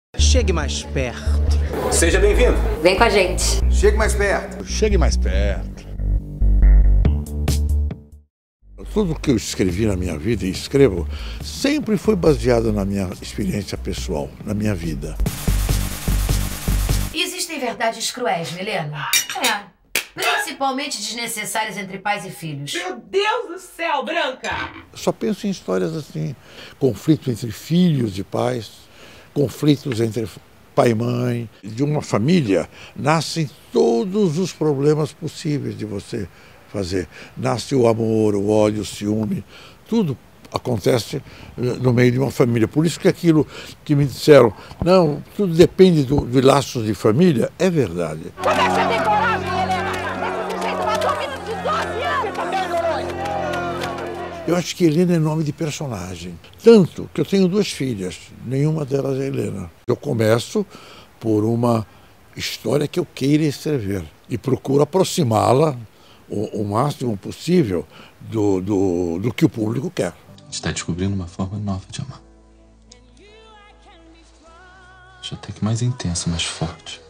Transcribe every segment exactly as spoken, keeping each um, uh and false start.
Chegue mais perto. Seja bem-vindo. Vem com a gente. Chegue mais perto. Chegue mais perto. Tudo que eu escrevi na minha vida e escrevo sempre foi baseado na minha experiência pessoal, na minha vida. Existem verdades cruéis, Milena? É. Principalmente desnecessárias entre pais e filhos. Meu Deus do céu, Branca! Eu só penso em histórias assim, conflito entre filhos e pais, conflitos entre pai e mãe. De uma família nascem todos os problemas possíveis de você fazer. Nasce o amor, o ódio, o ciúme, tudo acontece no meio de uma família. Por isso que aquilo que me disseram, não, tudo depende do, de laços de família, é verdade. Como é que você tem coragem, Helena? Esse sujeito matou um menino de doze anos! Você também, Noronha? Eu acho que Helena é nome de personagem. Tanto que eu tenho duas filhas, nenhuma delas é Helena. Eu começo por uma história que eu queira escrever e procuro aproximá-la o, o máximo possível do, do, do que o público quer. A gente está descobrindo uma forma nova de amar. Já até que mais intensa, mais forte.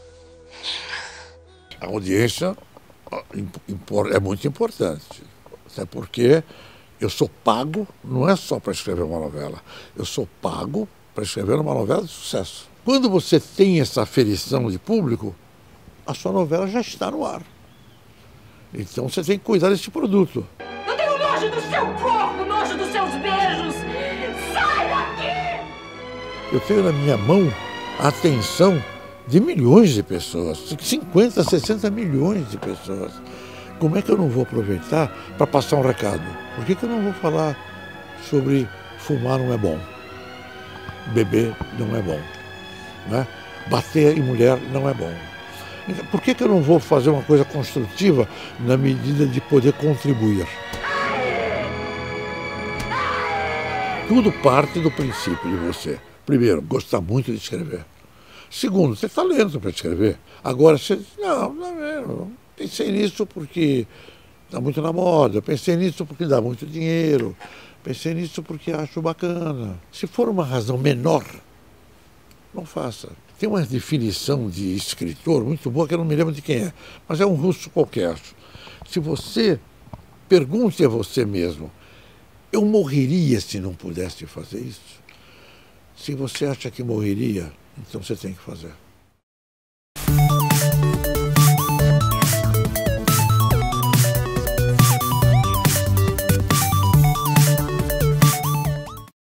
A audiência é muito importante, até porque eu sou pago, não é só para escrever uma novela, eu sou pago para escrever uma novela de sucesso. Quando você tem essa aferição de público, a sua novela já está no ar. Então você tem que cuidar desse produto. Eu tenho nojo do seu corpo, nojo dos seus beijos! Sai daqui! Eu tenho na minha mão a atenção de milhões de pessoas, cinquenta, sessenta milhões de pessoas. Como é que eu não vou aproveitar para passar um recado? Por que que eu não vou falar sobre fumar não é bom, beber não é bom, né? Bater em mulher não é bom? Então, por que que eu não vou fazer uma coisa construtiva na medida de poder contribuir? Tudo parte do princípio de você. Primeiro, gostar muito de escrever. Segundo, ter talento para escrever. Agora, você diz, não, não é mesmo. Pensei nisso porque está muito na moda. Pensei nisso porque dá muito dinheiro. Pensei nisso porque acho bacana. Se for uma razão menor, não faça. Tem uma definição de escritor muito boa, que eu não me lembro de quem é, mas é um russo qualquer. Se você pergunte a você mesmo, eu morreria se não pudesse fazer isso? Se você acha que morreria, então você tem que fazer.